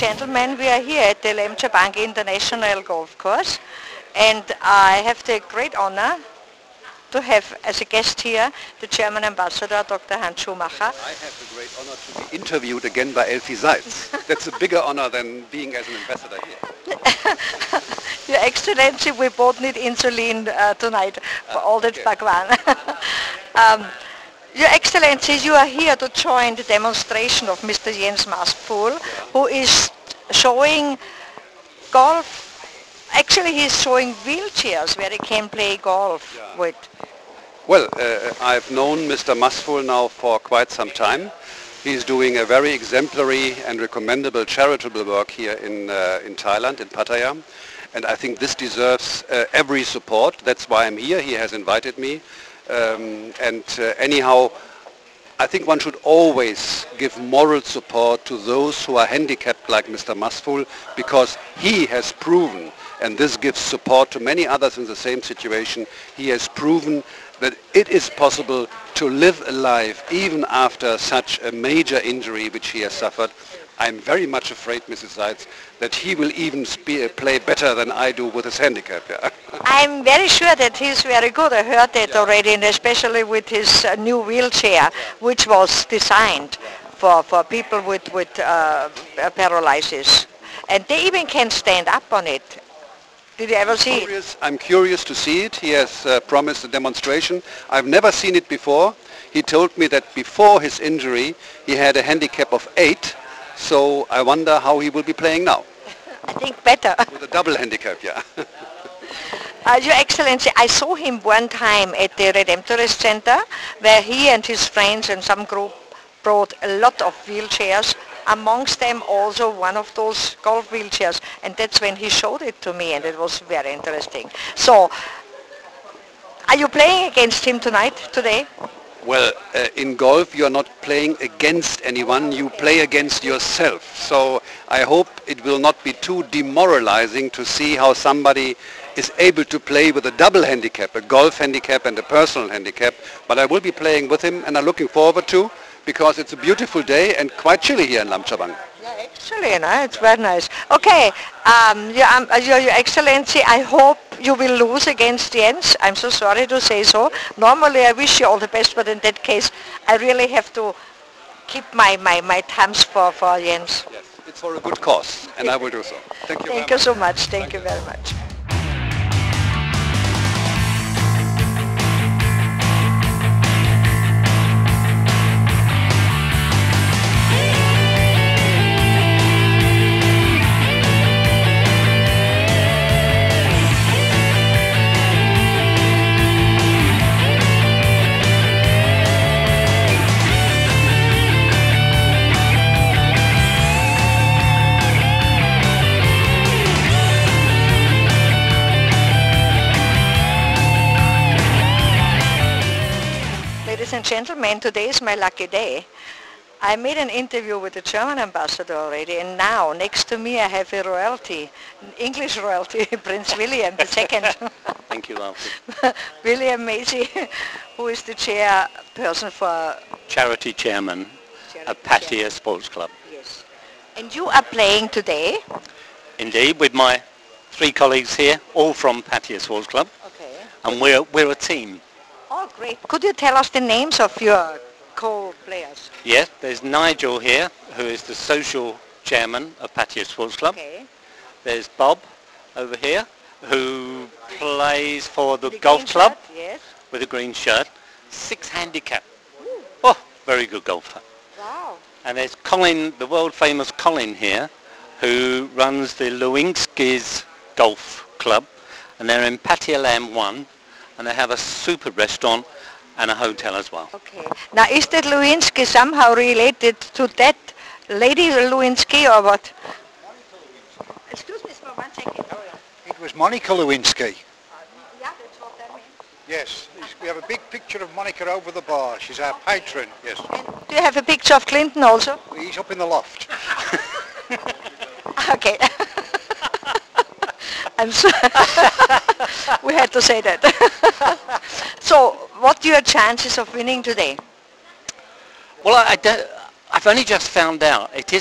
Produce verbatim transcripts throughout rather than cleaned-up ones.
gentlemen, we are here at the Bank International Golf Course, and I have the great honor to have as a guest here the German ambassador, Doctor Hans Schumacher. I have the great honor to be interviewed again by Elfie Seitz. That's a bigger honor than being as an ambassador here. Your Excellency, we both need insulin uh, tonight for uh, all that okay. bhagwan. um, Your Excellency, you are here to join the demonstration of Mister Jens Maspol, who is showing golf. Actually, he's showing wheelchairs where they can play golf yeah. with. Well, uh, I've known Mister Maspol now for quite some time. He's doing a very exemplary and recommendable charitable work here in, uh, in Thailand, in Pattaya. And I think this deserves uh, every support. That's why I'm here. He has invited me. Um, and uh, anyhow, I think one should always give moral support to those who are handicapped like Mister Maspol, because he has proven, and this gives support to many others in the same situation, he has proven that it is possible to live a life even after such a major injury which he has suffered. I'm very much afraid, Missus Seitz, that he will even spe play better than I do with his handicap. Yeah. I'm very sure that he's very good. I heard that yeah. already, and especially with his uh, new wheelchair, yeah. which was designed yeah. for, for people with, with uh, paralysis. And they even can stand up on it. Did you ever see it? I'm curious to see it. He has uh, promised a demonstration. I've never seen it before. He told me that before his injury he had a handicap of eight. So I wonder how he will be playing now. I think better. With a double handicap, yeah. uh, Your Excellency, I saw him one time at the Redemptorist Center, where he and his friends and some group brought a lot of wheelchairs, amongst them also one of those golf wheelchairs, and that's when he showed it to me, and it was very interesting. So, are you playing against him tonight, today? Well, uh, in golf you are not playing against anyone, you play against yourself. So I hope it will not be too demoralizing to see how somebody is able to play with a double handicap, a golf handicap and a personal handicap. But I will be playing with him, and I'm looking forward to, because it's a beautiful day and quite chilly here in Lamchabang. Yeah, actually, no, it's very nice. Okay, um, your, um, your, your Excellency, I hope you will lose against Jens. I'm so sorry to say so. Normally I wish you all the best, but in that case I really have to keep my, my, my thumbs for, for Jens. Yes, it's for a good cause, and I will do so. Thank you Thank very you much. so much. Thank, Thank you you very much. Ladies and gentlemen, today is my lucky day. I made an interview with the German ambassador already, and now next to me I have a royalty, an English royalty, Prince William the Second. Thank you, Alfie. William Macy, who is the chairperson for... Charity chairman Charity of Pattaya chairman. Sports Club. Yes. And you are playing today? Indeed, with my three colleagues here, all from Pattaya Sports Club. Okay. And we're, we're a team. Oh, great. Could you tell us the names of your co-players? Yes, there's Nigel here, who is the social chairman of Pattaya Sports Club. Okay. There's Bob over here, who plays for the, the golf club shirt, yes. with a green shirt. Six handicap. Ooh. Oh, very good golfer. Wow. And there's Colin, the world famous Colin here, who runs the Lewinsky's Golf Club, and they're in Pattaya Land one, and they have a super restaurant and a hotel as well. Okay. Now, is that Lewinsky somehow related to that lady Lewinsky or what? Excuse me for one second. It was Monica Lewinsky. Yeah, that's what I mean. Yes, we have a big picture of Monica over the bar. She's our patron, yes. And do you have a picture of Clinton also? He's up in the loft. Okay. I'm sorry. We had to say that. So, what are your chances of winning today? Well, I don't, I've only just found out it isn't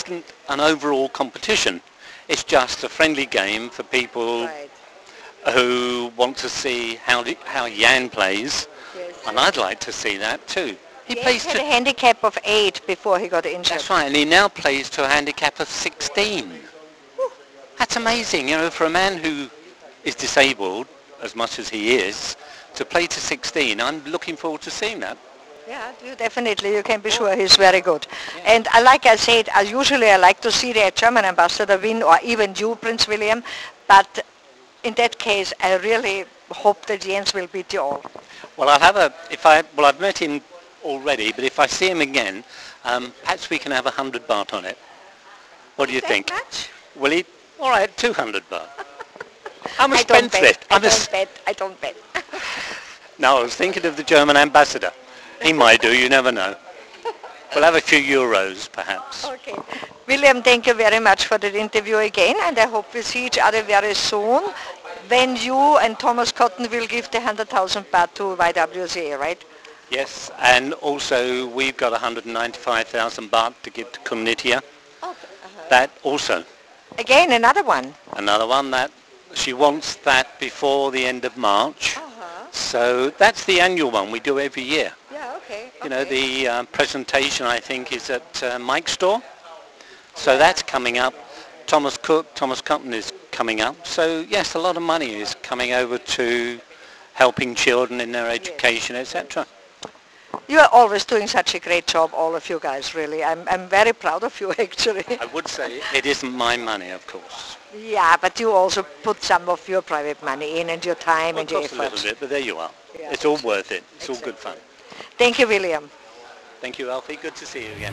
an overall competition. It's just a friendly game for people Right. who want to see how the- how Jan plays, Yes. and I'd like to see that too. He He plays had to a handicap of eight before he got injured. That's right, and he now plays to a handicap of sixteen. That's amazing, you know, for a man who is disabled as much as he is, to play to sixteen. I'm looking forward to seeing that. Yeah, you definitely, you can be sure he's very good. And I, like I said, I usually I like to see the German ambassador win, or even you, Prince William, but in that case, I really hope that Jens will beat you all. Well, I'll have a, if I, well, I've met him already, but if I see him again, um, perhaps we can have a hundred baht on it. What do you That think? much? Will he? All right, two hundred baht. I'm a I don't bet. spendthrift. I I'm a don't s- bet. I don't bet. No, I was thinking of the German ambassador. He might do, you never know. We'll have a few euros, perhaps. Okay. William, thank you very much for that interview again, and I hope we see each other very soon when you and Thomas Cotton will give the one hundred thousand baht to Y W C A, right? Yes, and also we've got one hundred ninety-five thousand baht to give to Kumnitia. Oh, That also, Again, another one. another one that she wants that before the end of March. Uh-huh. So that's the annual one we do every year. Yeah, okay. You know, the uh, presentation I think is at uh, Mike's store. So that's coming up. Thomas Cook, Thomas Compton is coming up. So yes, a lot of money is coming over to helping children in their education, et cetera. You are always doing such a great job, all of you guys, really. I'm, I'm very proud of you, actually. I would say it isn't my money, of course. Yeah, but you also put some of your private money in and your time Well, and it your costs a little efforts. bit, but there you are. Yeah. It's all worth it. It's all good fun. Thank you, William. Thank you, Alfie. Good to see you again.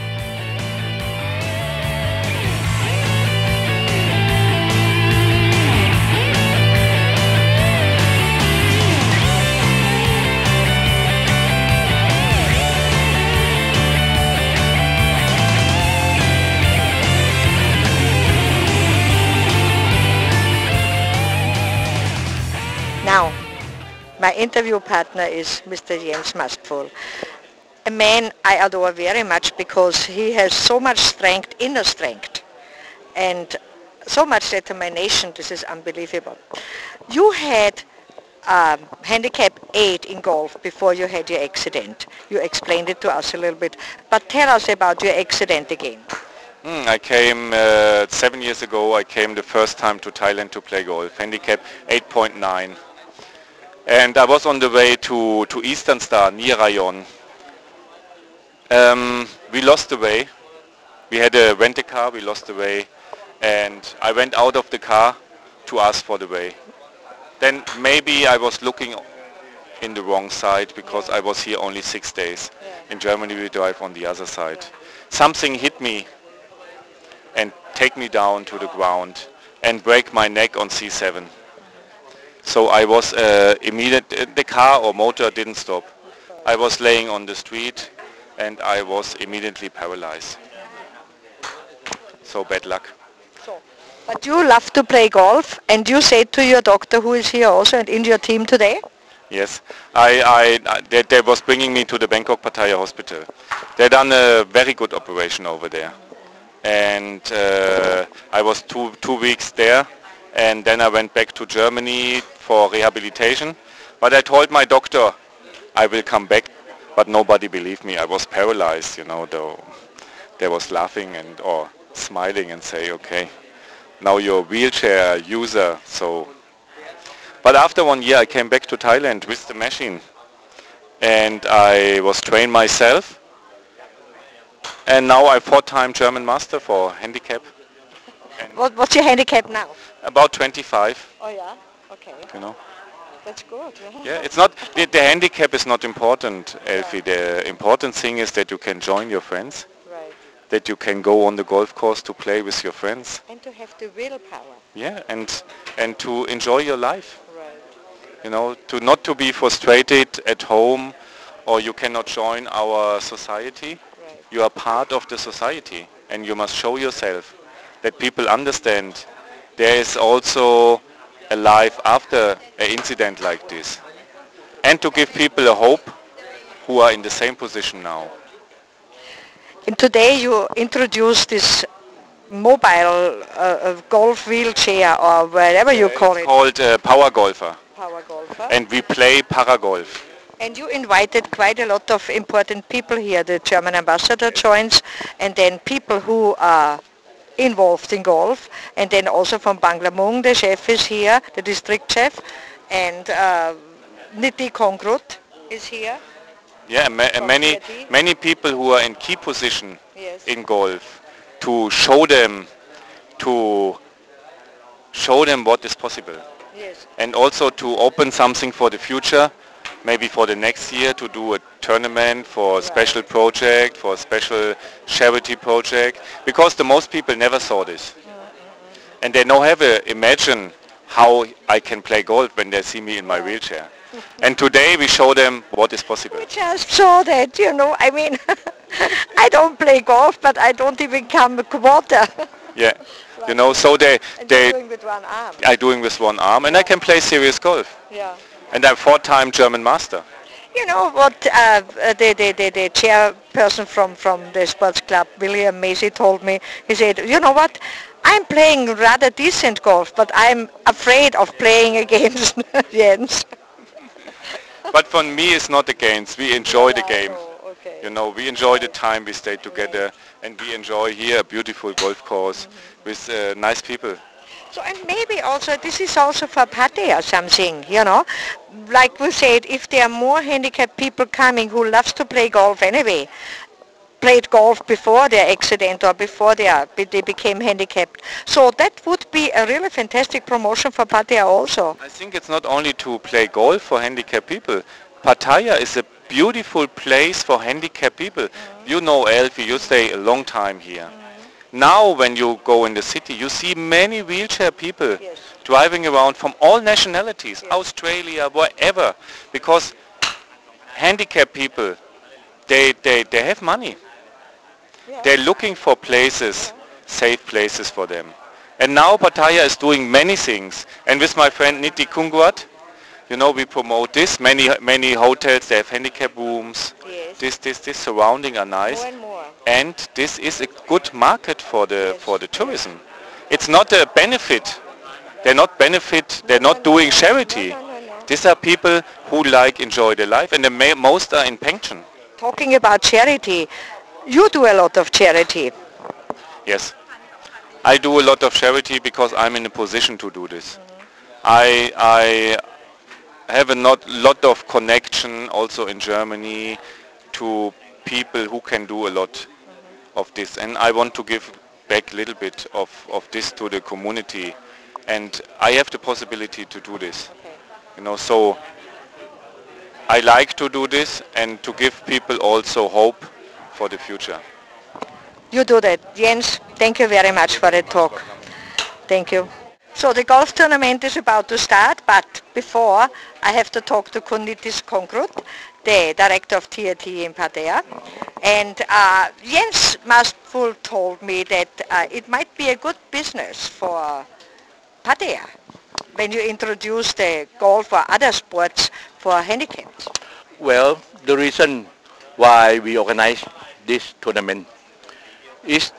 Now, my interview partner is Mister Jens Mastful, a man I adore very much because he has so much strength, inner strength, and so much determination. This is unbelievable. You had um, handicap eight in golf before you had your accident. You explained it to us a little bit, but tell us about your accident again. Mm, I came uh, seven years ago. I came the first time to Thailand to play golf, handicap eight point nine. And I was on the way to, to Eastern Star, near Rayon. Um, we lost the way. We had a rent-a-car, we lost the way. And I went out of the car to ask for the way. Then maybe I was looking in the wrong side because I was here only six days. In Germany we drive on the other side. Something hit me and take me down to the ground and break my neck on C seven. So I was uh, immediate, the car or motor didn't stop. I was laying on the street and I was immediately paralyzed. So bad luck. So, but you love to play golf, and you said to your doctor, who is here also and in your team today? Yes, I, I, I they, they was bringing me to the Bangkok Pattaya hospital. They done a very good operation over there. And uh, I was two, two weeks there. And then I went back to Germany for rehabilitation. But I told my doctor I will come back, but nobody believed me. I was paralyzed, you know, though they was laughing and or smiling and say, okay, now you're a wheelchair user. So, but after one year I came back to Thailand with the machine and I was trained myself. And now I'm four-time German master for handicap. What, what's your handicap now? About twenty-five, Oh yeah, okay, you know. that's good. Yeah. Yeah, it's not, the, the handicap is not important, Elfie. The important thing is that you can join your friends, Right. that you can go on the golf course to play with your friends. And to have the willpower. Yeah, and, and to enjoy your life. Right. You know, to not to be frustrated at home or you cannot join our society. Right. You are part of the society and you must show yourself that people understand there is also a life after an incident like this. And to give people a hope who are in the same position now. And today you introduced this mobile uh, uh, golf wheelchair or whatever you call It's it. called uh, Power Golfer, Power golfer. and we play Paragolf. And you invited quite a lot of important people here. The German ambassador joins, and then people who are involved in golf, and then also from Banglamung, the chef is here, the district chef, and uh, Niti Kongrut is here. Yeah, ma- From many T T. many people who are in key position Yes. in golf, to show them to show them what is possible, Yes. and also to open something for the future, maybe for the next year, to do a tournament for a special project, for a special charity project, because the most people never saw this, and they now have a imagine how I can play golf when they see me in my wheelchair. And today we show them what is possible. We just saw that, you know, I mean, I don't play golf, but I don't even come a quarter. Yeah, you know, so they And they you're doing with one arm. I doing with one arm, and I can play serious golf, Yeah. and I'm four-time German master. You know what uh, the, the, the, the chairperson from, from the sports club, William Macy, told me? He said, you know what, I'm playing rather decent golf, but I'm afraid of playing against Jens. But for me, it's not against. We enjoy the Yeah, game. oh, okay. You know, we enjoy the time we stay together, and we enjoy here a beautiful golf course with uh, nice people. So, and maybe also, this is also for Pattaya something, you know, like we said, if there are more handicapped people coming who loves to play golf anyway, played golf before their accident or before they, are, they became handicapped. So that would be a really fantastic promotion for Pattaya also. I think it's not only to play golf for handicapped people. Pattaya is a beautiful place for handicapped people. You know, Elfie, you stay a long time here. Now when you go in the city, you see many wheelchair people Yes. driving around from all nationalities, Yes. Australia, wherever, because handicapped people, they, they, they have money. Yeah. They're looking for places, safe places for them. And now Pattaya is doing many things. And with my friend Niti Kungwat, you know, we promote this. Many many hotels, they have handicap rooms. Yes. This this this surrounding are nice. More and more. And this is a good market for the Yes. for the tourism. It's not a benefit. They're not benefit. They're not doing charity. No, no, no, no. These are people who like enjoy their life, and the ma- most are in pension. Talking about charity, you do a lot of charity. Yes. I do a lot of charity because I'm in a position to do this. I, I have a not, lot of connection also in Germany to people who can do a lot of this, and I want to give back a little bit of, of this to the community, and I have the possibility to do this. You know, so I like to do this and to give people also hope for the future. You do that. Jens, thank you very much for the talk. Thank you. So the golf tournament is about to start, but before I have to talk to Kunitis Kongrut, the director of T A T in Pattaya. And uh, Jens Mastful told me that uh, it might be a good business for Pattaya when you introduce the golf or other sports for handicapped. Well, the reason why we organize this tournament is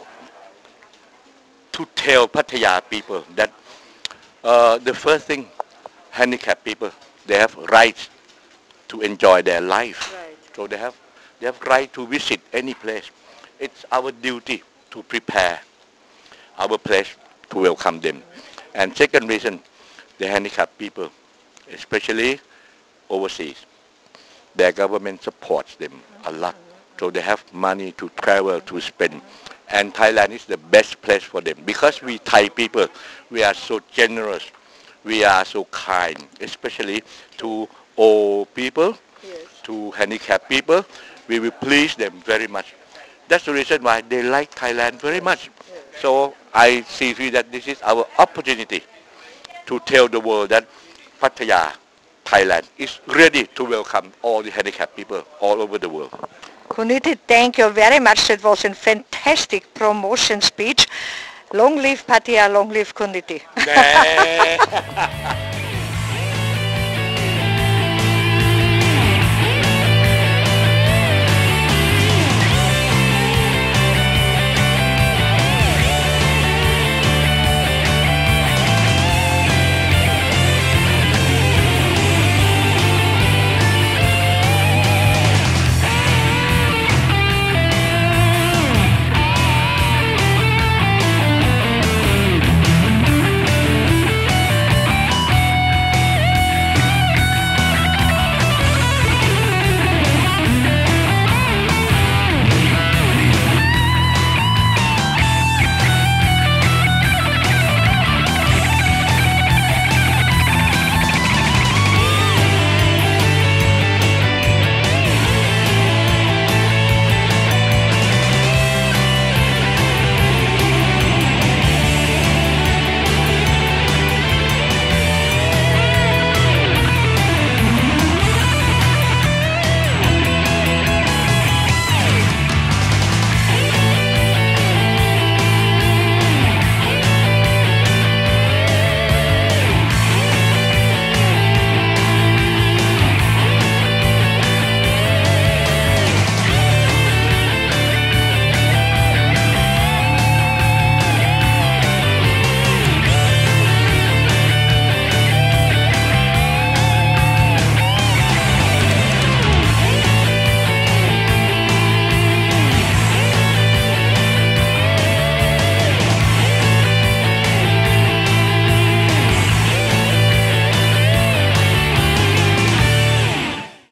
to tell Pattaya people that uh, the first thing, handicapped people, they have rights to enjoy their life. Right. So they have they have right to visit any place. It's our duty to prepare our place to welcome them. And second reason, the handicapped people, especially overseas, their government supports them a lot. So they have money to travel, to spend. And Thailand is the best place for them because we Thai people, we are so generous, we are so kind, especially to old people, Yes. to handicapped people. We will please them very much. That's the reason why they like Thailand very much. So I see that this is our opportunity to tell the world that Pattaya, Thailand is ready to welcome all the handicapped people all over the world. Kuniti, thank you very much. It was a fantastic promotion speech. Long live Pattaya, long live Kuniti.